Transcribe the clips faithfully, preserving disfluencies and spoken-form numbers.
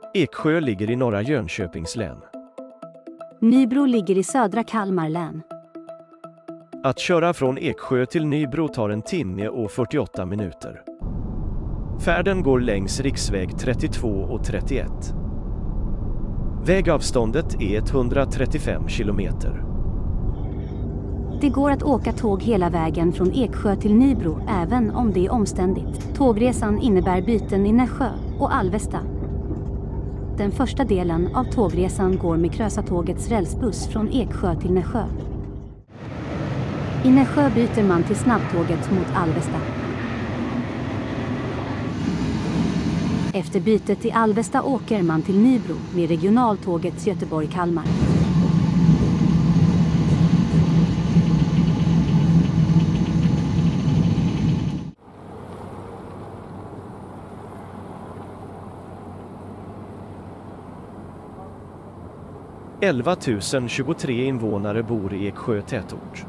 Eksjö ligger i norra Jönköpings län. Nybro ligger i södra Kalmar län. Att köra från Eksjö till Nybro tar en timme och fyrtioåtta minuter. Färden går längs riksväg trettiotvå och trettioett. Vägavståndet är etthundratrettiofem kilometer. Det går att åka tåg hela vägen från Eksjö till Nybro även om det är omständigt. Tågresan innebär byten i Nässjö och Alvesta. Den första delen av tågresan går med Krösatågets rälsbuss från Eksjö till Nässjö. I Nässjö byter man till snabbtåget mot Alvesta. Efter bytet i Alvesta åker man till Nybro med regionaltågets Göteborg-Kalmar. elva tusen tjugotre invånare bor i Eksjö tätort.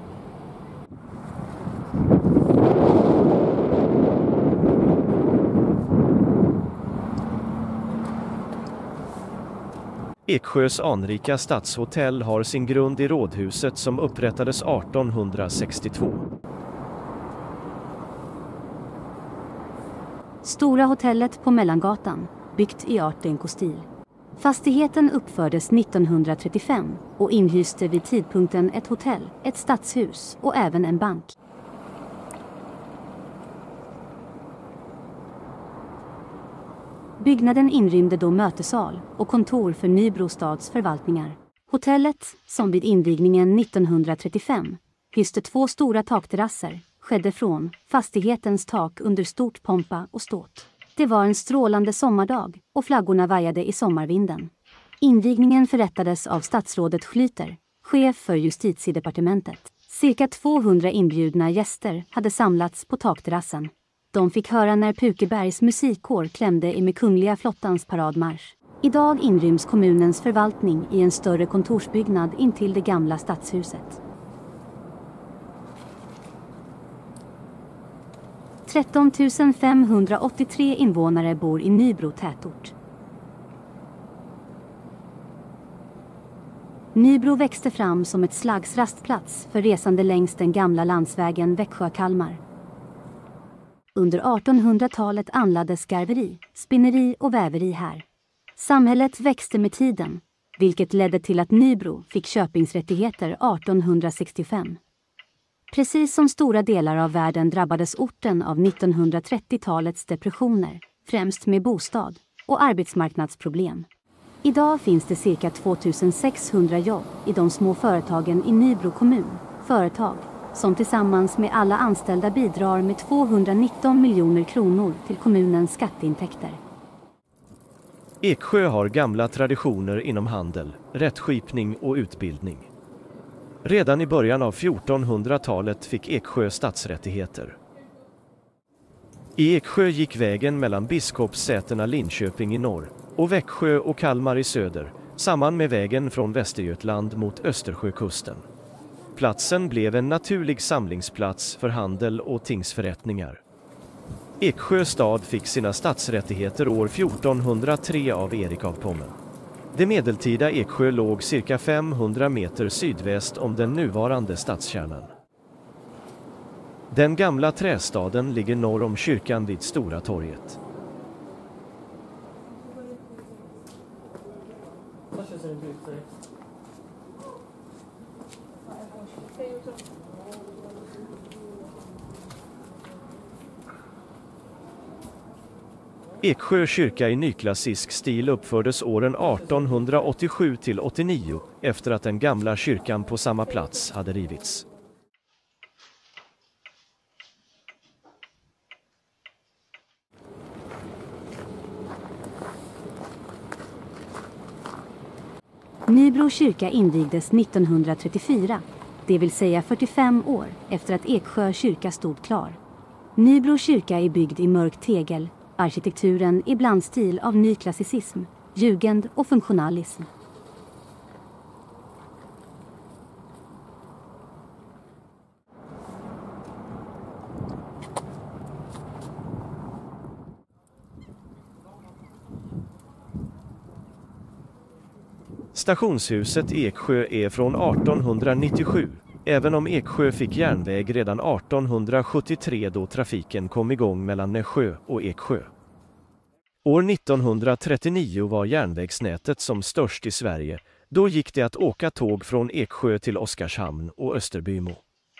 Eksjös anrika stadshotell har sin grund i rådhuset som upprättades artonhundrasextiotvå. Stora hotellet på Mellangatan, byggt i art deco-stil. Fastigheten uppfördes nittonhundratrettiofem och inhyste vid tidpunkten ett hotell, ett stadshus och även en bank. Byggnaden inrymde då mötessal och kontor för Nybro stads förvaltningar. Hotellet, som vid invigningen nittonhundratrettiofem, hyste två stora takterrasser, skedde från fastighetens tak under stort pompa och ståt. Det var en strålande sommardag och flaggorna vajade i sommarvinden. Invigningen förrättades av statsrådet Schlyter, chef för justitiedepartementet. Cirka tvåhundra inbjudna gäster hade samlats på takterrassen. De fick höra när Pukebergs musikkår klämde i med kungliga flottans paradmarsch. Idag inryms kommunens förvaltning i en större kontorsbyggnad intill det gamla stadshuset. tretton tusen femhundraåttiotre invånare bor i Nybro tätort. Nybro växte fram som ett slags rastplats för resande längs den gamla landsvägen Växjö-Kalmar. Under artonhundratalet anlades garveri, spinneri och väveri här. Samhället växte med tiden, vilket ledde till att Nybro fick köpingsrättigheter artonhundrasextiofem. Precis som stora delar av världen drabbades orten av nittonhundratrettiotalets depressioner, främst med bostad- och arbetsmarknadsproblem. Idag finns det cirka tvåtusensexhundra jobb i de små företagen i Nybro kommun, företag som tillsammans med alla anställda bidrar med tvåhundranitton miljoner kronor till kommunens skatteintäkter. Eksjö har gamla traditioner inom handel, rättskipning och utbildning. Redan i början av fjortonhundratalet fick Eksjö stadsrättigheter. I Eksjö gick vägen mellan biskopssätena Linköping i norr och Växjö och Kalmar i söder, samman med vägen från Västergötland mot Östersjökusten. Platsen blev en naturlig samlingsplats för handel och tingsförrättningar. Eksjö stad fick sina stadsrättigheter år fjortonhundratre av Erik av Pommern. Det medeltida Eksjö låg cirka femhundra meter sydväst om den nuvarande stadskärnan. Den gamla trästaden ligger norr om kyrkan vid Stora torget. Eksjö kyrka i nyklassisk stil uppfördes åren artonhundraåttiosju till åttionio efter att den gamla kyrkan på samma plats hade rivits. Nybro kyrka invigdes nittonhundratrettiofyra, det vill säga fyrtiofem år efter att Eksjö kyrka stod klar. Nybro kyrka är byggd i mörk tegel. Arkitekturen är blandstil av nyklassicism, jugend och funktionalism. Stationshuset Eksjö är från artonhundranittiosju, även om Eksjö fick järnväg redan artonhundrasjuttiotre då trafiken kom igång mellan Nässjö och Eksjö. År nittonhundratrettionio var järnvägsnätet som störst i Sverige. Då gick det att åka tåg från Eksjö till Oskarshamn och Österbymo.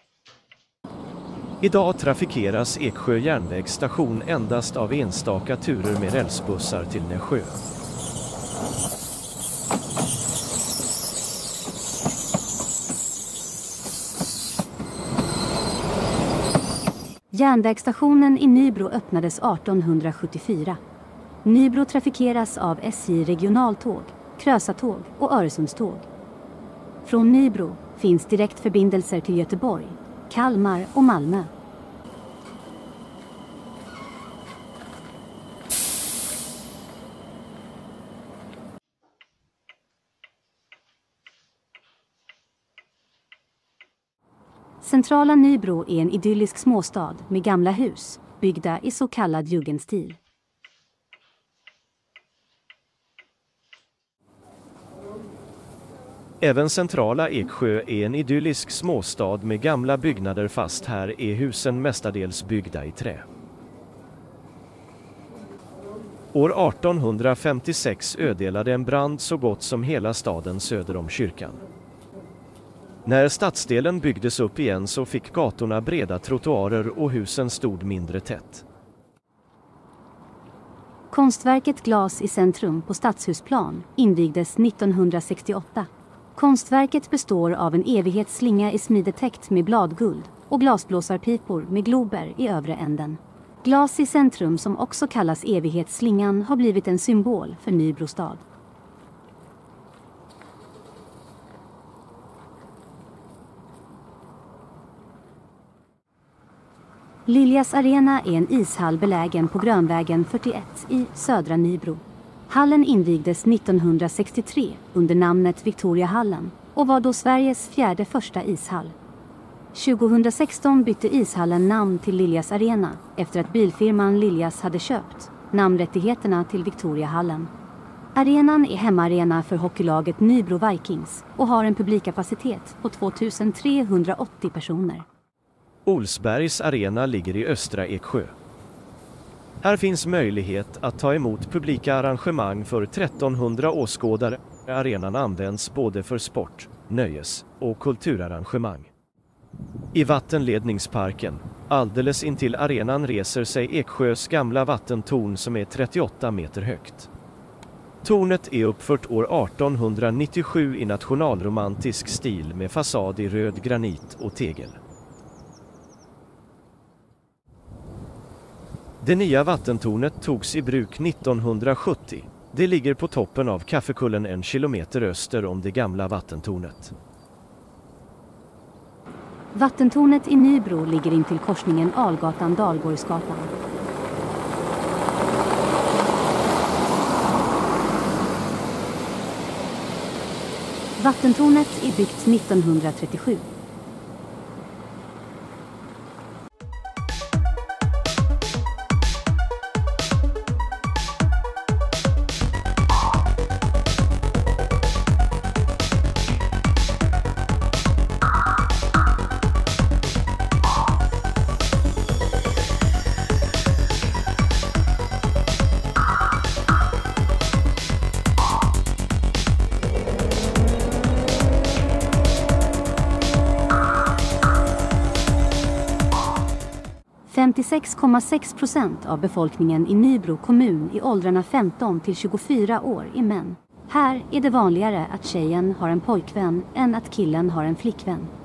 Idag trafikeras Eksjö järnvägsstation endast av enstaka turer med rälsbussar till Nässjö. Järnvägsstationen i Nybro öppnades artonhundrasjuttiofyra. Nybro trafikeras av S J regionaltåg, Krösatåg och Öresundståg. Från Nybro finns direktförbindelser till Göteborg, Kalmar och Malmö. Centrala Nybro är en idyllisk småstad med gamla hus, byggda i så kallad jugendstil. Även centrala Eksjö är en idyllisk småstad med gamla byggnader, fast här är husen mestadels byggda i trä. År artonhundrafemtiosex ödelade en brand så gott som hela staden söder om kyrkan. När stadsdelen byggdes upp igen så fick gatorna breda trottoarer och husen stod mindre tätt. Konstverket Glas i centrum på Stadshusplan invigdes nittonhundrasextioåtta. Konstverket består av en evighetsslinga i smidetäckt med bladguld och glasblåsarpipor med glober i övre änden. Glas i centrum, som också kallas evighetsslingan, har blivit en symbol för Nybro stad. Liljas Arena är en ishall belägen på Grönvägen fyrtioett i södra Nybro. Hallen invigdes nittonhundrasextiotre under namnet Victoriahallen och var då Sveriges fjärde första ishall. tjugohundrasexton bytte ishallen namn till Liljas Arena efter att bilfirman Liljas hade köpt namnrättigheterna till Victoriahallen. Arenan är hemmaarena för hockeylaget Nybro Vikings och har en publikkapacitet på tvåtusentrehundraåttio personer. Olsbergs arena ligger i östra Eksjö. Här finns möjlighet att ta emot publika arrangemang för trettonhundra åskådare. Arenan används både för sport, nöjes- och kulturarrangemang. I vattenledningsparken, alldeles intill arenan, reser sig Eksjös gamla vattentorn som är trettioåtta meter högt. Tornet är uppfört år artonhundranittiosju i nationalromantisk stil med fasad i röd granit och tegel. Det nya vattentornet togs i bruk nittonhundrasjuttio. Det ligger på toppen av Kaffekullen en kilometer öster om det gamla vattentornet. Vattentornet i Nybro ligger intill korsningen Algatan-Dalgårdsgatan. Vattentornet är byggt nittonhundratrettiosju. femtiosex komma sex procent av befolkningen i Nybro kommun i åldrarna femton till tjugofyra år är män. Här är det vanligare att tjejen har en pojkvän än att killen har en flickvän.